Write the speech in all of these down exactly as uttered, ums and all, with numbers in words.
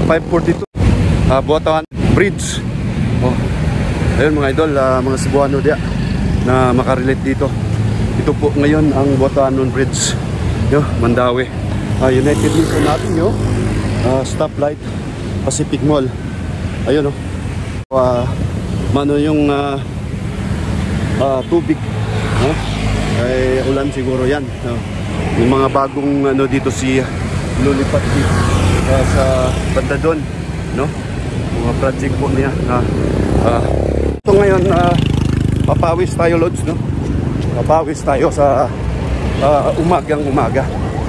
five forty-two. Uh, Buatan Bridge. Oh. Ayun mga idol, uh, mga Cebuano dia na makarelate dito. Ito po ngayon ang Buatanon Bridge. Yo, Mandaue. Uh, United Nation natin yo. Uh, stoplight Pacific Mall. Ayun oh. Uh, mano yung uh, uh, tubig. No? Ay ulan siguro yan. No? Yung mga bagong ano dito si lulipat dito uh, sa banda doon, no? Mga project po niya. Uh, uh, so ngayon uh, papawis tayo lods, no? Papawis tayo sa uh, umagang umaga.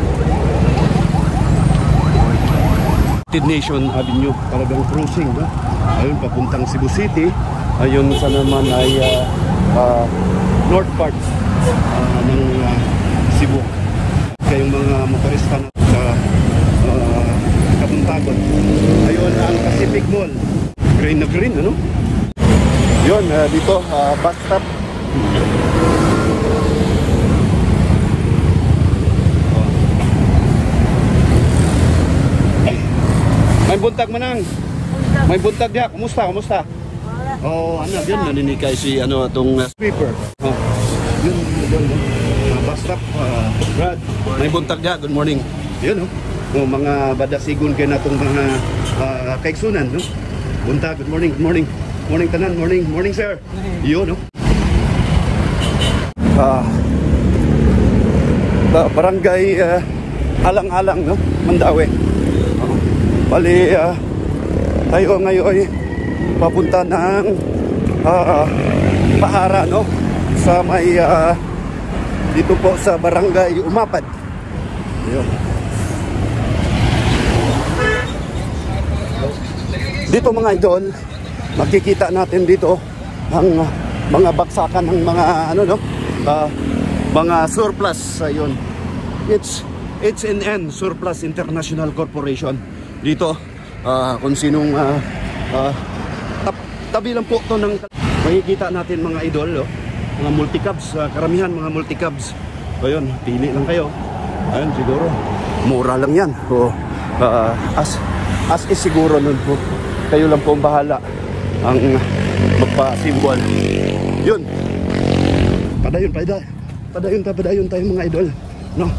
United Nation Avenue, talagang cruising, no? Ayun papuntang Cebu City. Ayun sa naman ay uh, uh, north part uh, ng uh, Cebu. Kayong mga motorista na sa uh, Kabuntagon. Ayun ang Pacific Mall. Green na green, ano? Yun, uh, dito uh, bus stop. May buntag manang. May buntag dia. Kumusta? Kumusta? Oh, ano, yun naninikay si ano itong uh, sweeper. Oh. Yun, yun, yun. Uh, bus stop, uh, Brad. May buntag dia. Good morning. Yun, oh. Oh, mga badasigon kayo na itong mga uh, kaiksunan, no? Buntag, good morning, good morning. Morning tanan, morning, morning sir. Yun, no? Uh, barangay uh, Alang-Alang, no? Mandaue. Uh, bali, uh, tayo ngayon papunta ng uh, Pahara, no? Sa may uh, dito po sa barangay Umapad. Ayun. Dito mga idol, makikita natin dito ang uh, mga baksakan ng mga ano no, uh, mga surplus. Ayun. It's H and N Surplus International Corporation. Dito uh, kung sinong uh, uh, tab tabi lang po to ng makikita natin mga idol, oh. Mga multicabs, uh, karamihan mga multicabs. Ayun, pili lang kayo. Ayun, siguro mura lang yan. O, uh, as as is siguro nun po. Kayo lang po ang bahala ang magpa-symbol. Yun. Padayon, padayon. Padayon tayo, padayon tayo mga idol. No?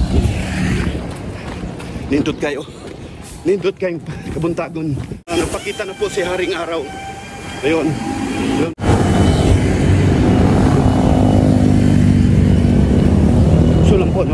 Nindot kayo. Nindot kayong Kabuntagon. Nagpakita na po si Haring Araw. Ayun. Yun. So lang po, no?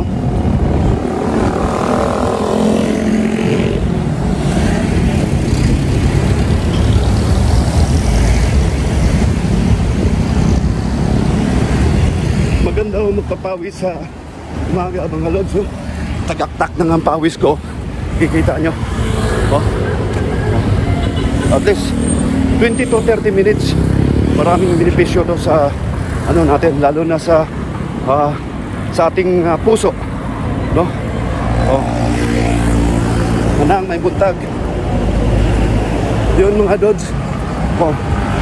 Maganda ho magpapawis sa umaga mga lods, oh. Tagaktak na ang pawis ko. Kikita nyo, oh. At least twenty to thirty minutes. Maraming benepisyo to sa ano natin, lalo na sa uh, sa ating uh, puso, no? Oh. Manang may buntag. Yun mga lods, oh.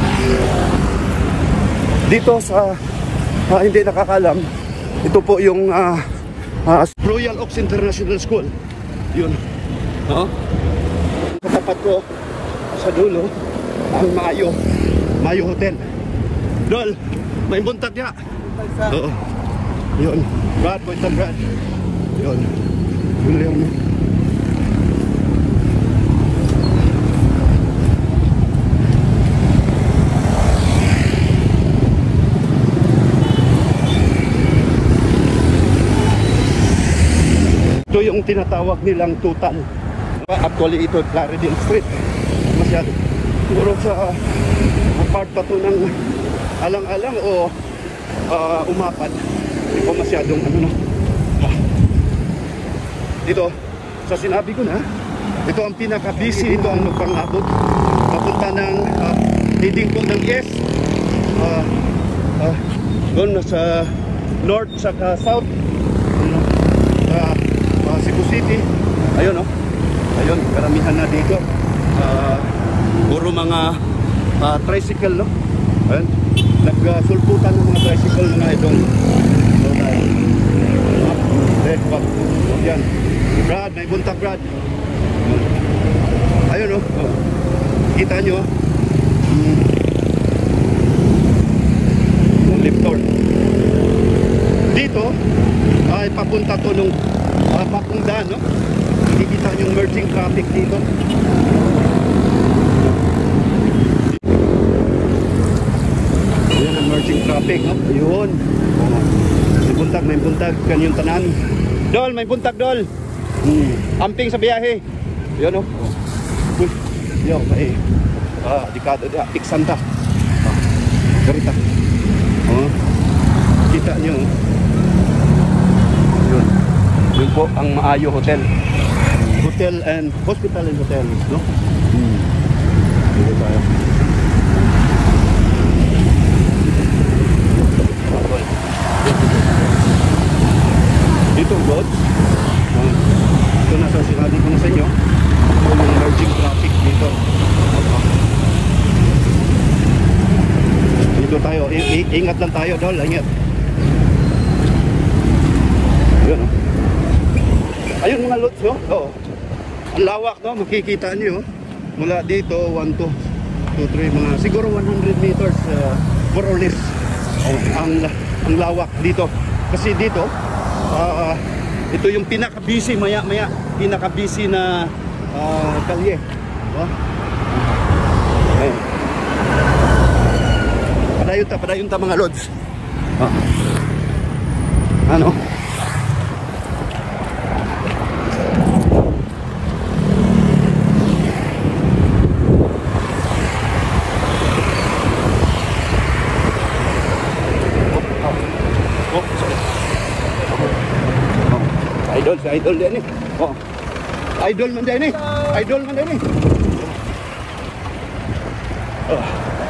Dito sa Uh, hindi nakakalam, ito po yung uh, uh, Royal Oaks International School. Yun, no? Katapat ko sa dulo ang Mayo Mayo Hotel. Dol, may buntag niya. Oo. Yun, Brad, Boytan Brad. Yun, yun lang. Ito yung tinatawag nilang Tutal. Actually ito Claridel Street. Masyado. Siguro sa uh, part pa to ng Alang-Alang o uh, Umapad. Hindi ko masyadong ano na. Ah. Dito, sa sinabi ko na, ito ang pinaka-busy. Ito ang magpangabot. Papunta ng uh, heading po ng S. Uh, uh, doon sa north saka south. Uh, Uh, Cebu City. Ayun, oh. Ayun, karamihan na dito. Uh, puro mga uh, tricycle, no? Ayun. Nagsulputan ng mga tricycle na itong so, uh, eh, wag. Yan. Brad, may buntag Brad. Ayun, Ayun oh. Oh. Kita nyo. Hmm. Lift door. Dito ay papunta to nung uh, papungdan, no? Nakikita nyo yung merging traffic dito. Ayan ang merging traffic, no? Ayun. Oh. May buntag, may buntag. Kanyang tanan. Dol, may buntag, Dol. Hmm. Amping sa biyahe. Ayun, no? Oh. Uy, yo, may ah, dikado dia, Piksanta. Ah, garita. Oh. Kita nyo. Yun. Yun po ang Maayo Hotel. Hotel and hospital and hotel, no? Hmm. Dito tayo. Dito, God. Uh, ito na sa sinabi ko na sa inyo. Ito yung merging traffic dito. Dito tayo. I I ingat lang tayo, Dol. Ingat. Ayun, oh. Ayun mga lods, no? Oo. Ang lawak, no? Makikita niyo. Mula dito, one, two, two, three, mga siguro one hundred meters, uh, more or less. Oh, ang, ang lawak dito. Kasi dito, uh, ito yung pinaka-busy, maya-maya, pinaka-busy na uh, kalye. Oh. Ayun. Padayon ta, padayon ta mga lods. Oh. Ano? Idol, si idol din eh. Oh. Idol man din eh. Idol man din eh. Oh.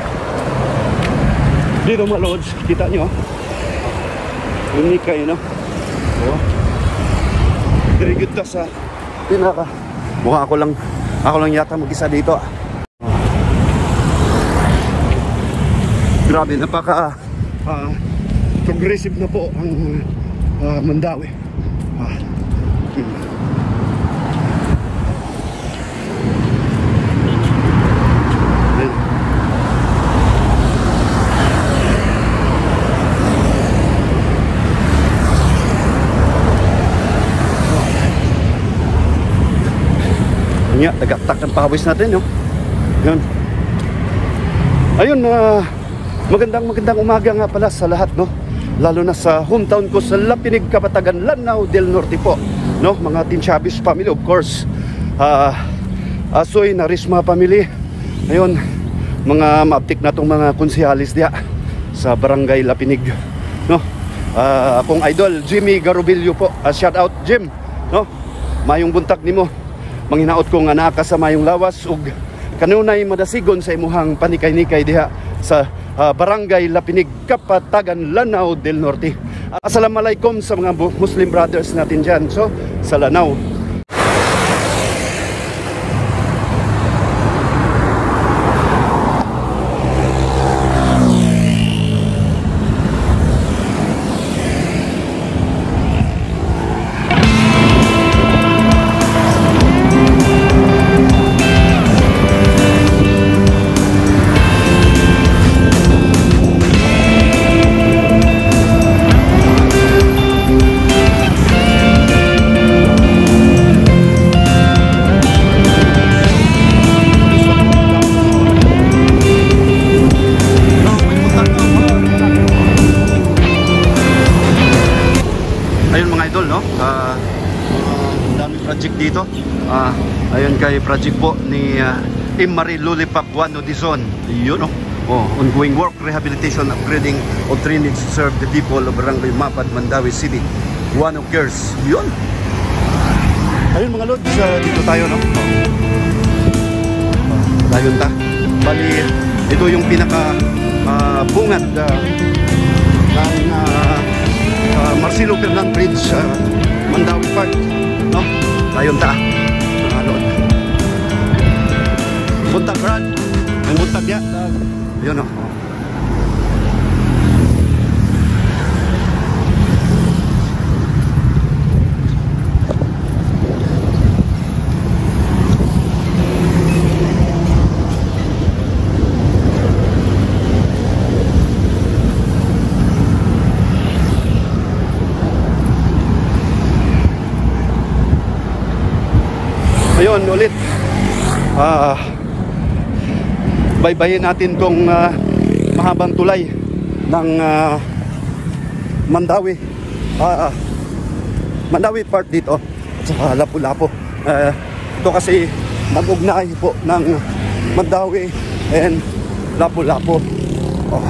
Dito mga lods, kita nyo. Unique kayo, no? Oh. Very good ta sa pinaka. Mukha ako lang, ako lang yata mag-isa dito. Oh. Grabe, napaka uh, progressive na po ang uh, Mandawi. Ah. Hmm. Nga, tagaktak ng pawis natin, no? Yun. Ayun, uh, magandang magandang umaga nga pala sa lahat, no? Lalo na sa hometown ko sa Lapinig, Kapatagan, Lanao del Norte po, no? Mga Team Chavez family, of course. Uh, Asoy, Narisma family. Ayun, mga maaptik na itong mga konsihalis diya sa Barangay Lapinig, no? Uh, akong idol, Jimmy Garobillo po. Uh, shout out, Jim, no? Mayong buntag nimo. Manghinaot ko nga naa sa mayong lawas ug kanunay madasigon sa imuhang panikay-nikay diha sa uh, Barangay Lapinig, Kapatagan, Lanao del Norte. Assalamualaikum sa mga Muslim brothers natin dyan. So, sa Lanao. Dito, uh, ayun kay project po ni uh, Imari Lulipak Wano Dizon. Yun, no? Oh, ongoing work, rehabilitation, upgrading of drainage to serve the people of Barangay Mapad, Mandawi City. One of cares. Yun. Ayun mga lods, uh, dito tayo, no? Uh, ayun ta. Bali, ito yung pinaka uh, bungad uh, ng uh, uh, Marcelo Fernan Bridge, uh, Mandawi Park, no? Ayun ta, mga load. Buntag, Brad. May buntag ya. Yun, no? Ayun ulit. Ah, baybayin natin tong uh, mahabang tulay ng uh, Mandawi. Ah, uh, Mandawi part dito at saka Lapu-Lapu. Uh, ito kasi nag-ugnay po ng Mandawi and Lapu-Lapu. Oh.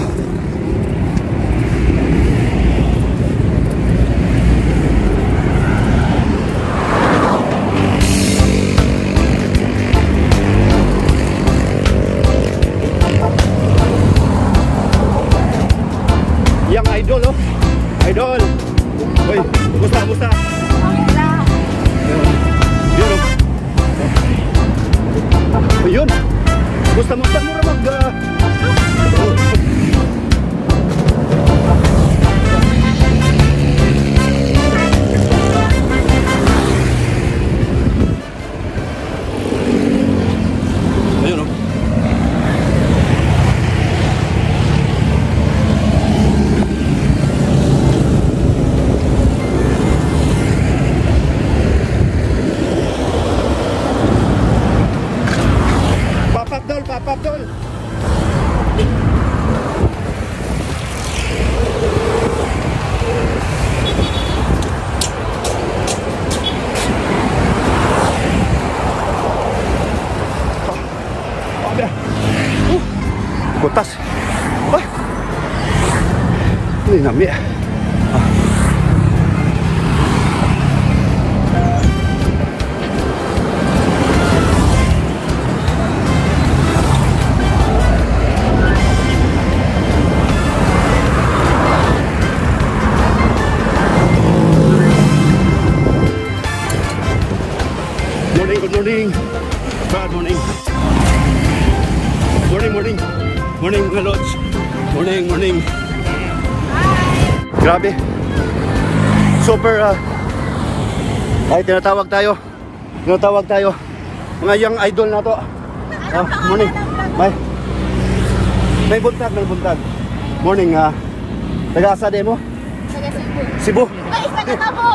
Yang idol oh. Idol. Hoy, musta musta? Yun. Ayun. Musta musta mo ra mag uh... Ayun oh. Papapdol, papapdol. Uh, butas. Ah. Ini nami. Ah. Good morning. Good morning. Morning, morning. Morning, mga lods. Morning, morning. Hi. Grabe. Super, uh, ay, tinatawag tayo. Tinatawag tayo. Mga young idol na to. Uh, morning. May, may buntag, may buntag. Morning, ha. Uh, taga-asa demo? Taga Cebu. Cebu. Ay, taga Tabok.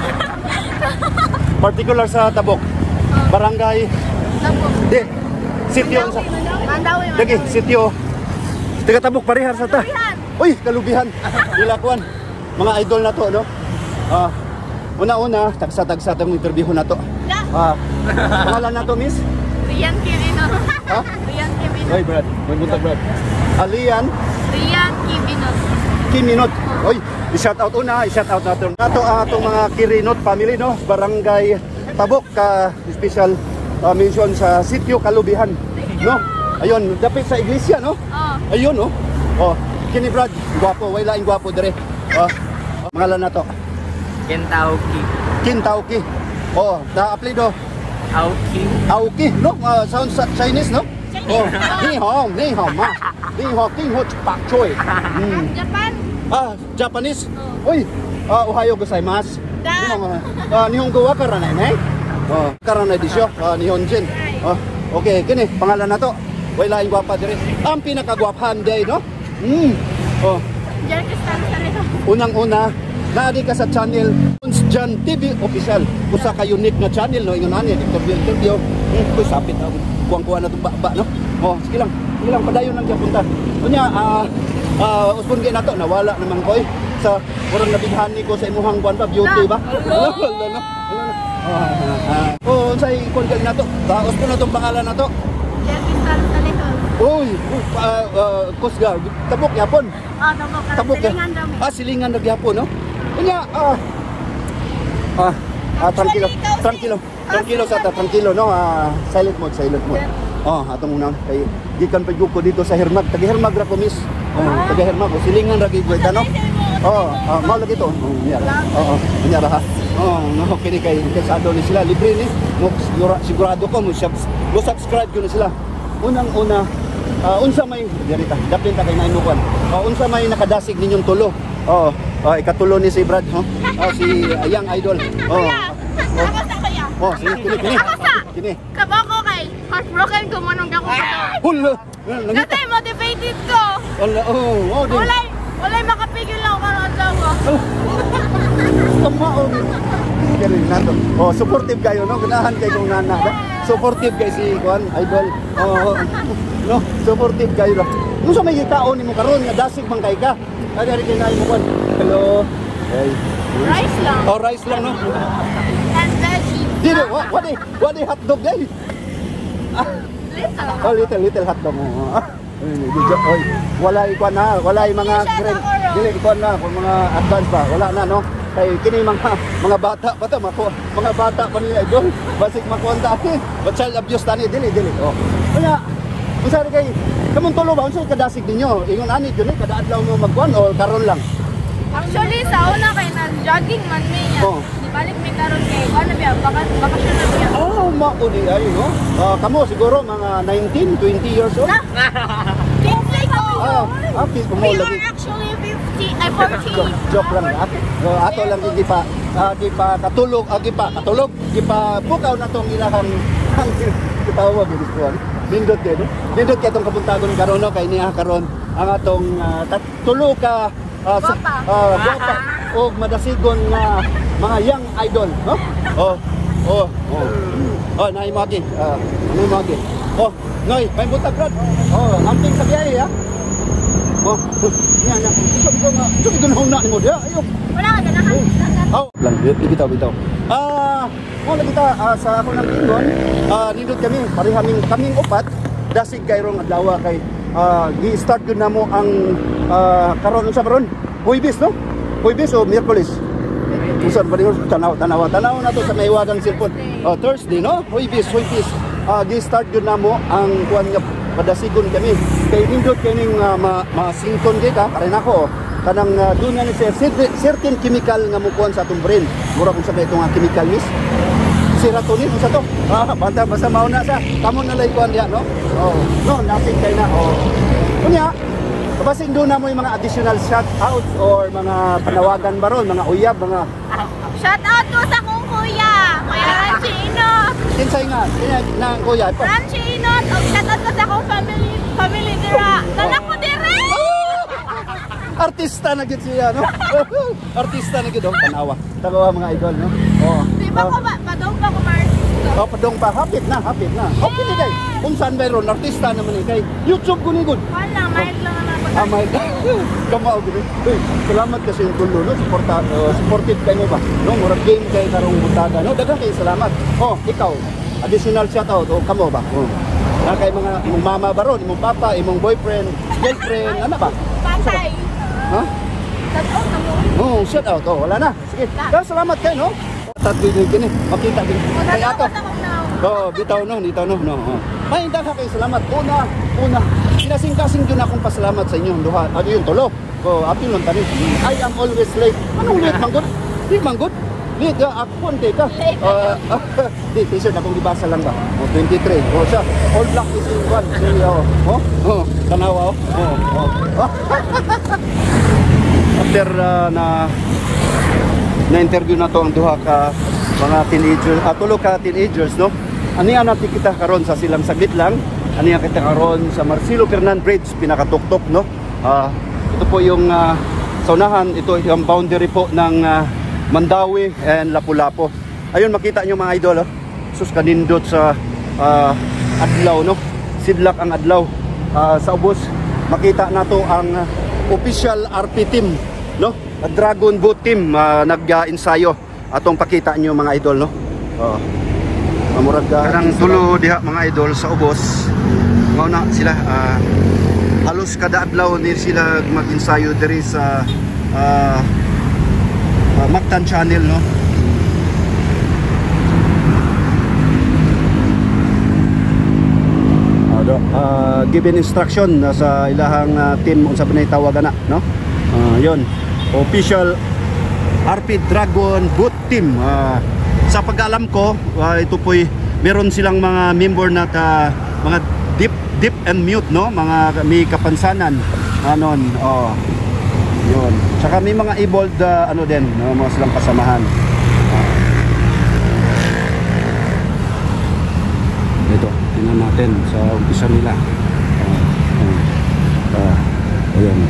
Particular sa Tabok. Barangay Tabok. Di. Sitio sa Mandawi. Lagi, sitio. Taga Tabok parehar sa ta. Uy, Kalubihan. Ilakuan. Mga idol na to, no? Ah, una-una, tagsa-tagsa tong interview na to. Ah, pangalan na to, miss? Rian Kiminot. Ha? Rian Kiminot. Oy, Brad. May buntag, Brad. Alian Rian Kiminot. Kiminot. Oy, i-shout out una, i-shout out natin. Nato ang atong mga Kirinot family, no? Barangay Tabok, ka special uh, mention sa sitio Kalubihan, no? Ayun, dapit sa iglesia, no? Oh. Ayun, no? Oh, kini Brad, guwapo, way laing guwapo dire. Oh, pangalan na to. Kentauki. Kintauki. Oh, na-apelido. Aoki. Aoki, no? Uh, sounds Chinese, no? Oh, ni hao, ni hao ma. Ni hao king ho pak choi. Hmm. Japan. Ah, Japanese. Uy, ah, ohayo gozaimasu. Da. Ah, Nihongo wa karanai ne? Oh, karanai disyo. Ah, Nihonjin. Oh, okay, kini pangalan na to. Way laing gwapa dire. Ang pinakagwapahan day, no? Hmm. Oh, Diyan ka sa Sarito. unang-una, naadi ka sa channel Jan T V Official. Usa ka unique na channel, no? Ingon ani interview interview. Hmm, kuy sapit ako. Kuwang-kuwa na tong baba, no? Oh, sige lang. Sige lang padayon lang gyud punta. Unya, ah, ah, uspon kay nato nawala naman ko eh. Sa kurang nabighani ko sa imuhang buwan ba beauty ba? Wala na. Wala na. Ah, oh, unsay ikon kay nato? Taos ko na tong pangalan nato. Diyan ka sa Sarito. Uy, uh, uh, Coast Guard, Tabok yapon. Oh, Tabok. Tabok ya. Silingan daw. Ah, silingan na gyapon, no? Unya, ah. Ah, ah tranquilo. Tranquilo. Tranquilo sa ta, tranquilo, no? Ah, silent mode, silent mode. Oh, atong una kay gikan pa ko dito sa Hermag, taga Hermag ra ko miss. Oh, taga Hermag, silingan ra gyud ta, no? Oh, ah, mao lagi to. Oh, niya. Oo, niya ra ha. Oh, no, kini kay kasado ni sila libre ni. No, sigura, sigurado ko mo mo subscribe ko na sila. Unang-una, uh, unsa may dirita, dapin ta kay nainukon. Uh, unsa may nakadasig ninyong tulo. Oo, uh, ikatulo ni si Brad, ho. Uh, si uh, Young Idol. Oh. Ako sa kuya. Oh, sige, kini kini. Kini. Kabako kay heartbroken ko mo nung dako ko. Hulo. Kasi motivated ko. Wala, oh, oh, di. Walay, walay makapigil lang ako karon daw. Tama, oh. kay nato. Oh, supportive kayo no, ganahan kay kung nana. Supportive kay si Juan Idol. Oh, no, supportive kayo. Kung sa may kaon nimo karon nga dasig man kay ka. Ari ari kay nay mo Juan. Hello. Hey. Rice lang. Oh, rice lang no. And veggie. Dito, what what di, what di hotdog day? Little. Oh, little little hotdog mo. Oy, wala ikuan na, wala yung mga grade. Dili ikuan na kung mga advance pa, wala na no. Kay kini mga mga bata pa to, mako, mga bata pa nila idol. Basic makonta ni, but child abuse tani dili dili. Oh. Kaya unsa kay kamon tulo ba unsa kadasig ninyo? Ingon ani gyud kada adlaw mo magkuan o karon lang? Actually, sa una kay nag-jogging man mi yan. Oh. Di balik may karon kay ano biya, baka bakasyon na biya. Oh, mao di ay no. Ah, kamo siguro mga nineteen, twenty years old. Na? fifty ko. Ah, okay, We kumo are lagi. actually fifty, ay forty. Joke lang ha. So, ato lang gi pa uh, gi pa katulog, uh, gi pa katulog, gi pa bukaw na tong ilahang ang gitawag gid ko. Nindot kay no. Nindot kay tong kabuntagon karon no kay niya karon ang atong uh, tulo ka uh, sa Guwapa. uh, guwapa o madasigon nga mga young idol, no? Oh. Oh, oh. Oh, naay magi. Ah, naay magi. Oh, noy, may butag rod. Oh, amping sa biyahe ha. Oh, nya nya. Gusto ko nga, gusto ko gunahon na nimo dia. Ayo. Wala ka ganahan. Oh, lang bitaw bitaw. Ah, mo lagi ta ah, sa ako nang ingon, ah nindot kami, parehaming kaming upat dasig kay rong adlaw kay ah gi-start gyud namo ang ah karon unsa karon? Huwebes no? Huwebes o Miyerkules? Usan ba niyo tanaw tanaw tanaw na to sa maiwagang cellphone. Oh, Thursday no? Huwebes, Huwebes. Ah gi-start gyud namo ang kuan nga padasigon kami. Kay nindot kining uh, ma masington kay ka karen ako. Kanang uh, doon nga ni sir, certain chemical nga mukuan sa atong brain. Mura kung sabi itong uh, chemical miss. Serotonin, sa to. Ah, banta basta mauna sa. Kamo na lay kuan diha, no? Oh, no, nasig kay na. Oh. Kunya, kabasin doon na mo yung mga additional shout out or mga panawagan baron, mga uyab, mga Shout out to sa kong kuya. Kuya Ranchino. kinsay nga, kinsay na kuya. Pa. Ranchino. O shout out ko sa kong family. Family dira. Tanak ko dire. Artista na gid siya, no? Artista na gid oh, tanawa. Tanawa mga idol, no? Oh. Di ba ko ba? Padong pa ko ma-artista. Oh, padong pa, hapit na, hapit na. Okay ni kay. Kung saan mayroon artista naman ni kay YouTube ko ni good. Wala, mild lang naman ako. Ah, my God. Kamao gid. Uy, salamat kasi yung tulo, no? Suporta, uh, supportive kayo ba? No, murag game kay karong butada, no? Daghang kay salamat. Oh, ikaw, additional shout out oh, kamo ba? Oh. Na kay mga imong mama baron, imong papa, imong boyfriend, girlfriend, ano ba? Patay. Ha? Shout out na mo. Oh, shout out. Oh, wala na. Sige. Kaya salamat kayo, no? Tatlo din kini. Makita din. Kay ato. Oh, bitaw no, bitaw no, no. Oh. Ay, dagha kay salamat. Una, una. Sinasing-kasing gyud akong pasalamat sa inyo duha. Ano yung tulo? Oh, atin lang tani. I am always late. Anong late manggod? Di manggod. Late ya ako kay ka. Uh, di t-shirt akong gibasa lang ba. Oh, twenty-three. Oh, siya. All black is in one. Sige, oh. Oh, oh. Tanawa oh. Oh, oh. After uh, na na-interview na to ang duha ka mga teenagers, at tulo ka teenagers, no? Aniya natin kita karon sa silang saglit lang. Aniya kita karon sa Marcelo Fernan Bridge, pinakatuktok, no? Uh, ito po yung uh, saunahan, ito yung boundary po ng uh, Mandawi and Lapu-Lapu. Ayun, makita nyo mga idol, oh. Sus kanindot sa uh, adlaw, no? Sidlak ang adlaw. Uh, sa ubos, makita na to ang uh, official R P team, no? Dragon Boat team uh, nag-ensayo atong pakita nyo mga idol, no? Oh. Amurag karang tulo diha mga idol sa ubos. Mao na sila uh, halos kada adlaw din sila mag-ensayo diri sa uh, uh, Mactan Channel, no? Uh, given instruction uh, sa ilahang uh, team unsa ba nay tawagan na, no? Uh, yon official R P Dragon Boat team. Uh, sa pag-alam ko, uh, ito po'y meron silang mga member na ka, mga deep deep and mute, no? Mga may kapansanan anon. Oh. Yun. Saka may mga evolved uh, ano din, no? Mga silang kasamahan. Uh, ito, tingnan natin sa umpisa nila. Uh, uh, uh, ayan.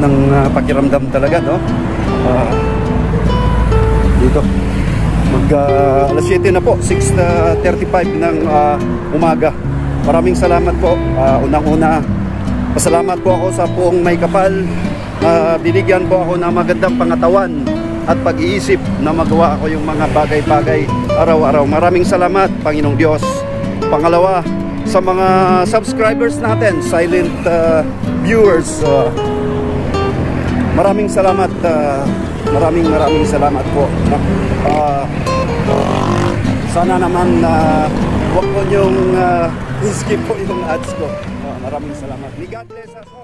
ng ah, pakiramdam talaga, no? Ah, dito. Mag ah, alas siyete na po, six thirty-five ng ah, umaga. Maraming salamat po. Ah, unang-una, pasalamat po ako sa Puong May Kapal. Ah, binigyan po ako ng magandang pangatawan at pag-iisip na magawa ako yung mga bagay-bagay araw-araw. Maraming salamat, Panginoong Diyos. Pangalawa, sa mga subscribers natin, silent uh, viewers, uh, maraming salamat, uh, maraming maraming salamat po. Uh, sana naman uh, huwag po niyong uh, skip po yung ads ko. Uh, maraming salamat. May God bless us all.